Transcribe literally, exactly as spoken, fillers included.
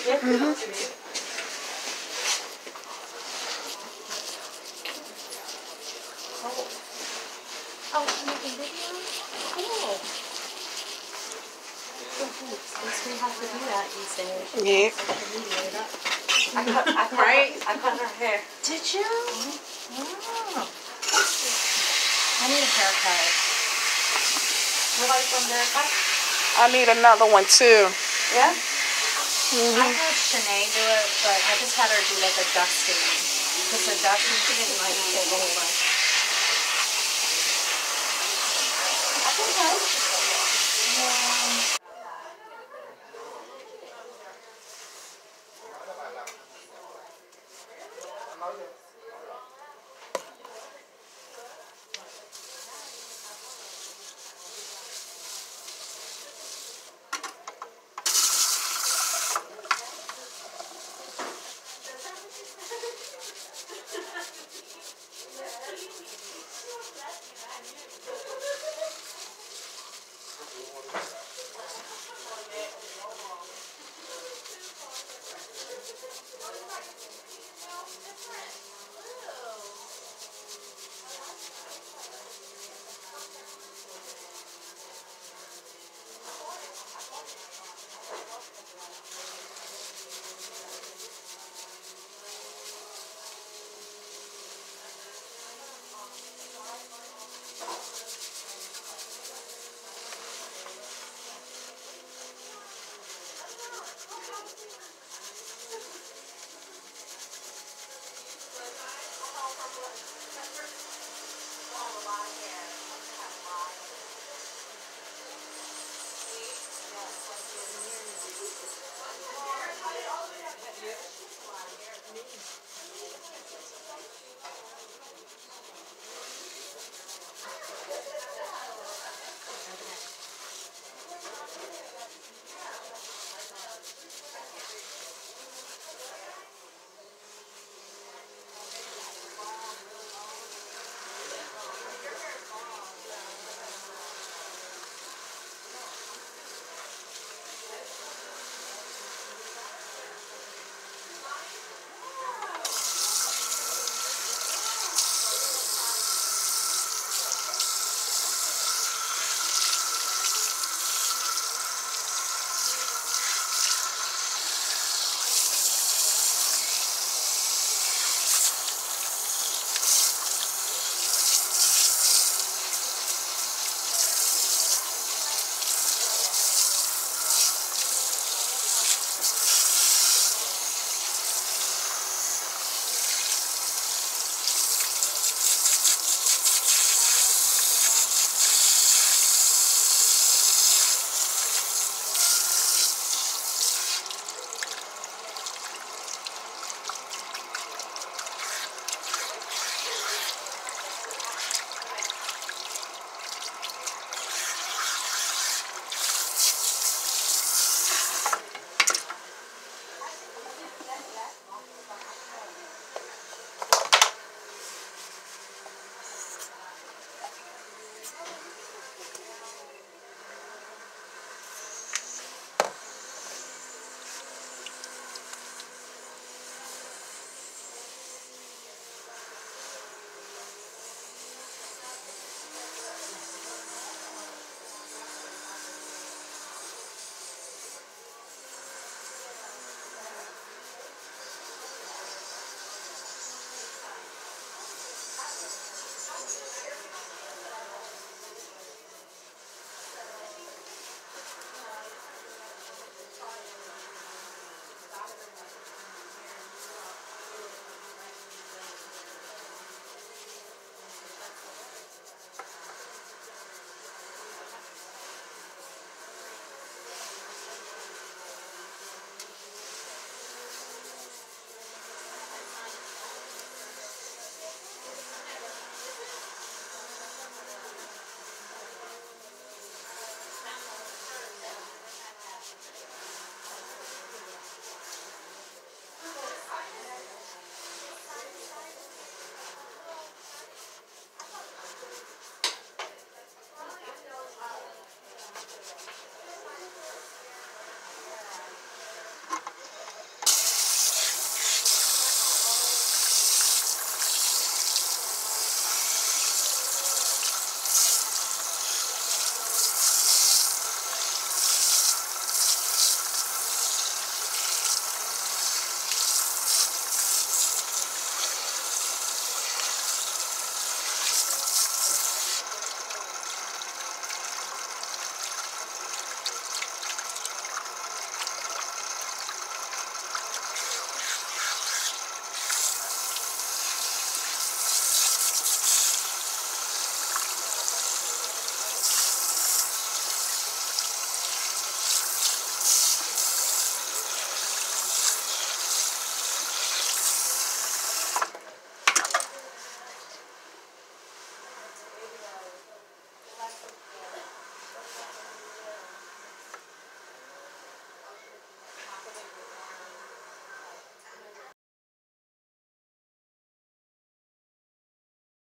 Mm-hmm. Oh. Oh, you're making videos? Cool. I guess we have to do that these days. Yeah. I cut, I cut, right? Her, I cut her hair. Did you? Mm-hmm. Oh. I need a haircut. Nobody from there cut? I need another one too. Yeah? Mm-hmm. I had Shanae do it, but I just had her do like a dusting. Because the dusting, she didn't like it the whole bunch. I think so. Yeah.